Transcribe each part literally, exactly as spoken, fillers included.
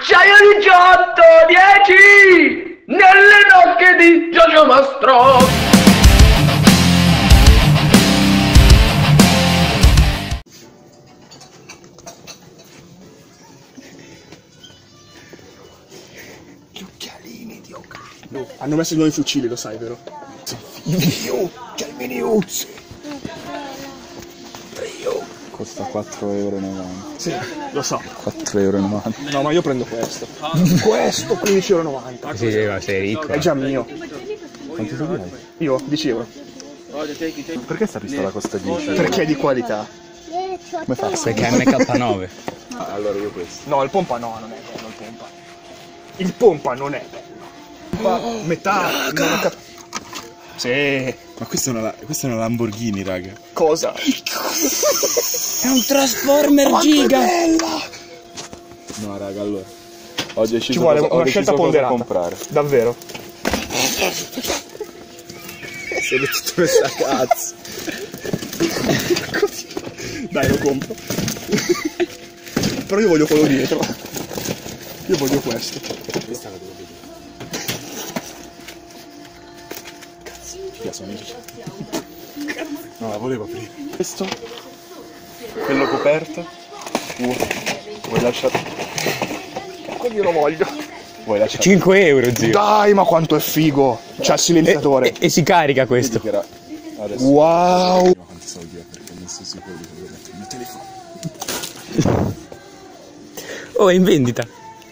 Acciaio diciotto, dieci! Nelle nocche di Giorgio Mastro! Gli occhialini di Oca. No, hanno messo i nuovi fucili, lo sai, vero? Gli occhialini Uzzi. Costa quattro euro e novanta. Sì, lo so. quattro euro e novanta. No, ma io prendo questo. Questo quindici euro e novanta. Sì, ma sei ricco. È già mio. Quanti soldi hai? Io, dieci euro. Perché sta pistola costa dieci euro? Perché è di qualità. Come fa? Perché è M K nove. Ah, allora io questo. No, il pompa no, non è bello il pompa. Il pompa non è bello. Ma metà... non ho cap- Sì. Ma questa è una, questa è una Lamborghini, raga. Cosa? È un Transformer Quanto giga! è bella! No, raga, allora. Ho deciso Ci vuole cosa, una ho deciso scelta cosa ponderata. comprare. Davvero. Sei tutto questa cazzo. Dai, lo compro. Però io voglio quello dietro. Io voglio questo. Questa la devo vedere. Cazzo, via sono amici. No, la volevo aprire. Questo? Quello coperto? Uh, vuoi lasciare? Quello io lo voglio. Vuoi lasciare? cinque euro, zio. Dai, ma quanto è figo. C'ha il silenziatore. E, e si carica questo. Vedi che era... Adesso... Wow. Ma quanti soldi ho perché non sto sicuro di quello metto il mio telefono. Oh, è in vendita.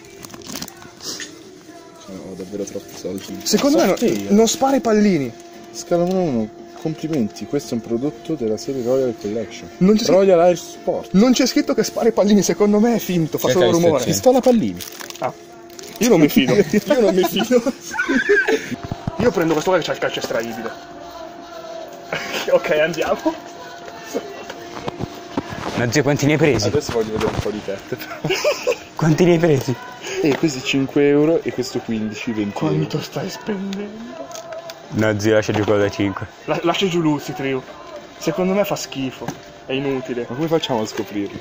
Cioè, ho davvero troppi soldi. Secondo me no- non spara i pallini. Scala uno uno, complimenti, questo è un prodotto della serie Royal Collection. Non c'è- Royal Air Sport. Non c'è scritto che spara i pallini, secondo me è finto, fa solo Perché rumore. stai- Pistola pallini. Ah. Io non mi fido. Io non mi fido. Io prendo questo qua che c'ha il calcio estraibile. Ok, andiamo. Ma zio, quanti ne hai presi? Adesso voglio vedere un po' di tette. Quanti ne hai presi? E questi cinque euro e questo quindici, venti euro. Quanto stai spendendo? No, zio, lascia giù quello da cinque. La- lascia giù Luzzi, Trio. Secondo me fa schifo. È inutile. Ma come facciamo a scoprirlo?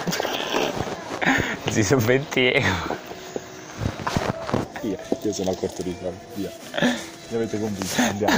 Zio, sono venti euro. Via, io sono a corto di soldi, via. Mi avete convinto, andiamo.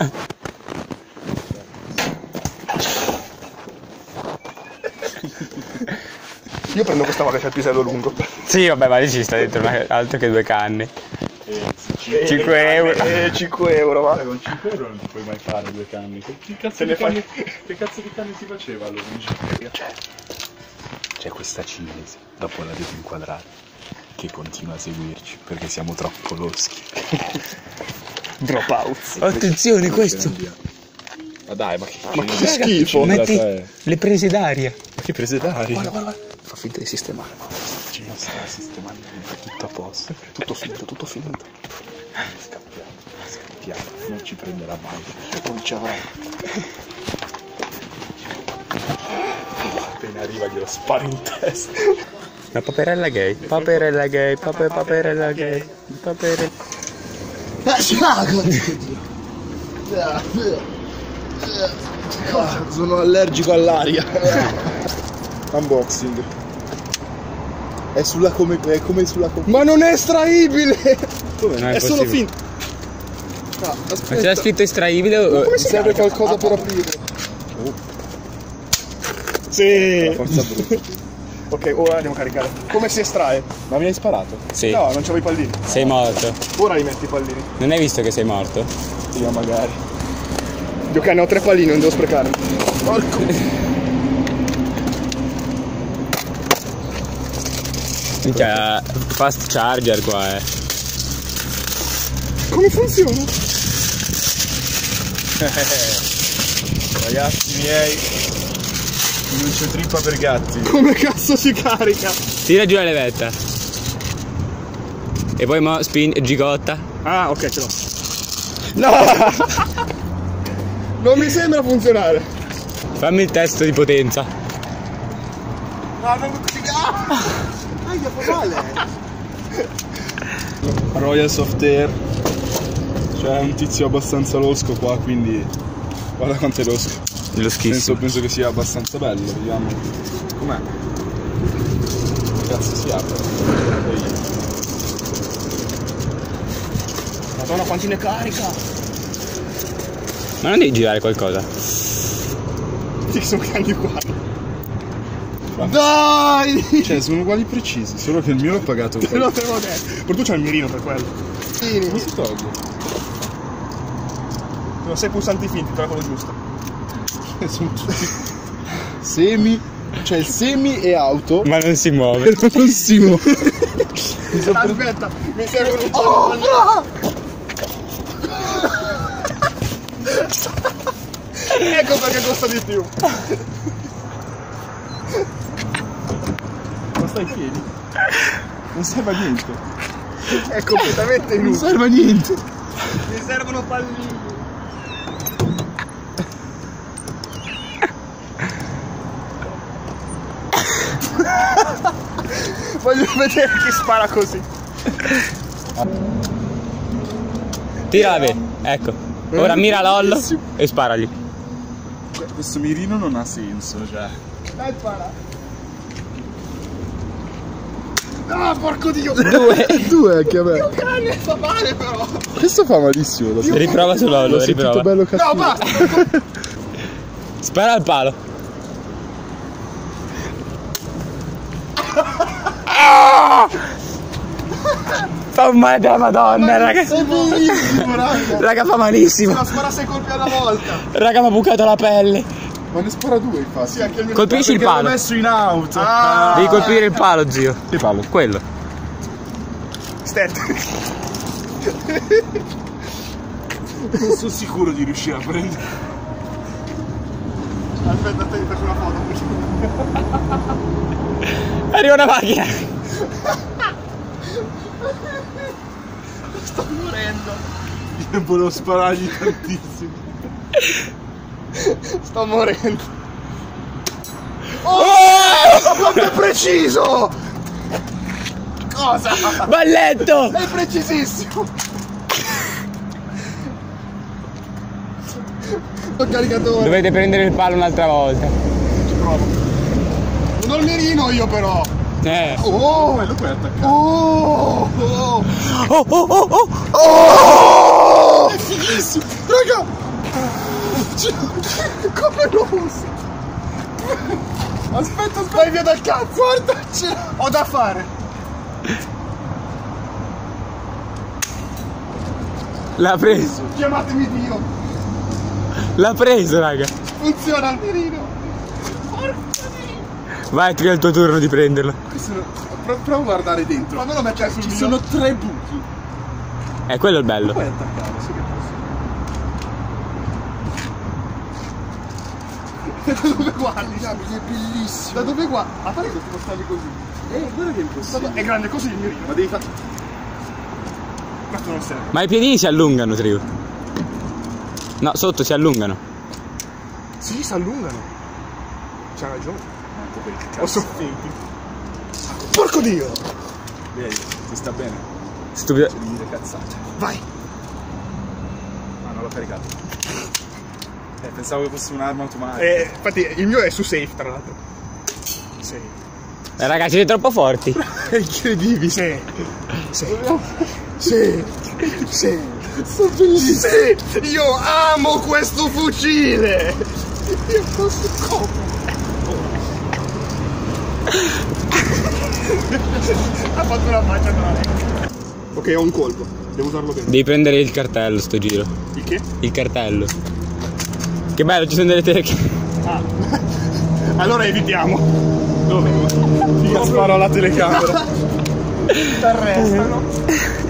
Io prendo questa qua che c'ha il pisello lungo. Sì, vabbè, ma lì ci sta dentro una- altro che due canne. cinque euro. Eh, cinque euro, va. Con cinque euro non ti puoi mai fare due canne. Che cazzo, Se di ne fai- canne, che cazzo di canne si faceva allora? C'è, c'è questa cinese, dopo la devo inquadrare, che continua a seguirci perché siamo troppo loschi. Dropouts. Attenzione, questo. Ma dai, ma che, Ma che schifo. Metti è? le prese d'aria. Ma che prese d'aria? Guarda, guarda, guarda. Fa finta di sistemare. Ci sta sistemando, è tutto a posto. Tutto finto, tutto finto. Scappiamo, scappiamo, non ci prenderà mai. Non ci avrà. Appena arriva glielo sparo in testa. La paperella gay. Paperella gay. Pape, paperella gay. Paperella. Sono allergico all'aria. Unboxing. È sulla come. È come sulla come. Ma non è estraibile! Come? Non È solo possibile. finto. Ah, Ma aspetta. c'era scritto estraibile o... Come si serve carica? qualcosa Ah, per ah. aprire. Sì! Forza brutta. Ok, ora andiamo a caricare. Come si estrae? Ma mi hai sparato? Sì. No, non c'avevo i pallini. Sei morto. Ora li metti i pallini. Non hai visto che sei morto? Io magari. Ok, ne ho tre pallini, non devo sprecarli. Porco. Minchia, fast charger qua, eh. Come funziona? Ragazzi miei, non c'è trippa per gatti. Come cazzo si carica? Tira giù la levetta. E poi mo spingi, gigotta. Ah, ok, ce l'ho. No! Non mi sembra funzionare. Fammi il test di potenza. No, non mi ah! Aia, fa male. Royal Soft Air. Cioè è un tizio abbastanza losco qua, quindi guarda quanto è losco. Lo Penso, schifo. penso che sia abbastanza bello, vediamo. Com'è? Che cazzo si apre? Madonna quanti ne carica. Ma non devi girare qualcosa? Sì, sono cani uguali. Dai! Cioè, sono uguali precisi, solo che il mio l'ho pagato. Te lo devo detto. Per tu c'hai il mirino per quello. Come si toglie? Sono sei pulsanti finti, però quello giusto. Sono tutti semi, cioè il semi e auto. Ma non si muove. Non si muove. Aspetta, mi servono un po' di ecco perché costa di più. Costa i piedi. Non serve a niente. È completamente Non inutile. serve a niente. Mi servono pallini. Voglio vedere chi spara così. Tira la ecco. Ora mira Lollo e sparagli. Questo mirino non ha senso, cioè. Dai, spara. Ah, porco Dio! Due. Due anche a me. Dio cane, fa male però! Questo fa malissimo. Lo so. Riprova su Lollo, L'ho sentito riprova. bello No, cattivo. basta! Spara al palo. Ah! Fa un male della madonna, raga. Sei bellissimo, raga! Raga, fa malissimo. Se la spara sei colpi alla volta! Raga, mi ha bucato la pelle. Ma ne spara due, infatti. Sì, anche il mio. Colpisci il Perché l'ho palo. messo in auto. Ah. Devi colpire il palo, zio. Che palo? Quello. Stet. Non sono sicuro di riuscire a prendere. Aspetta, te, faccio una foto. Arriva una macchina. Sto morendo. Io volevo sparargli tantissimo. Sto morendo. Oh! Quanto è preciso! Cosa? Balletto. È precisissimo! Ho caricatore. Dovete prendere il palo un'altra volta. Ci provo. Non ho il mirino io però. Eh. Oh! Quello puoi attaccare. Oh! Oh! Oh, oh, oh, oh. Oh! È fighissimo! Raga! Come lo usi? Aspetta, aspetta! Vai via dal cazzo! Guardaci! Ho da fare! L'ha preso. Chiamatemi Dio! L'ha preso, raga. Funziona il mirino! Porca Dio! Vai, tira il tuo turno di prenderlo. Pro- Prova a guardare dentro. Ma non lo metti sul Ci mio? sono tre buchi. È quello il bello. Puoi attaccare, sì che posso. Da dove guardi? È bellissimo! Da dove guardi? A parte che ti postavi così. Eh, guarda che è impossibile. È grande così il mirino. Ma devi fare. Questo non serve. Ma i piedini si allungano, Trio. No, sotto si allungano. Sì, si allungano. C'ha ragione. Ecco quel Ho cazzo. soffinti. Porco Dio! Vedi, ti sta bene. Stupido. C'è di dire cazzate. Vai! Ah, non l'ho caricato. Eh, pensavo che fosse un'arma automatica. Eh, infatti il mio è su safe tra l'altro. Sì. Eh, ragazzi, siete troppo forti. È incredibile. Sì. Sì. Sì. Sì. Sono bellissimo. Sì. Io amo questo fucile. Io posso come? Ha fatto una faccia male. Ok, ho un colpo. Devo usarlo bene. Devi prendere il cartello sto giro. Il che? Il cartello. Che bello, ci sono delle telecamere. Ah. Allora evitiamo. Dove? Figa, sparo alla telecamera. Ti arrestano.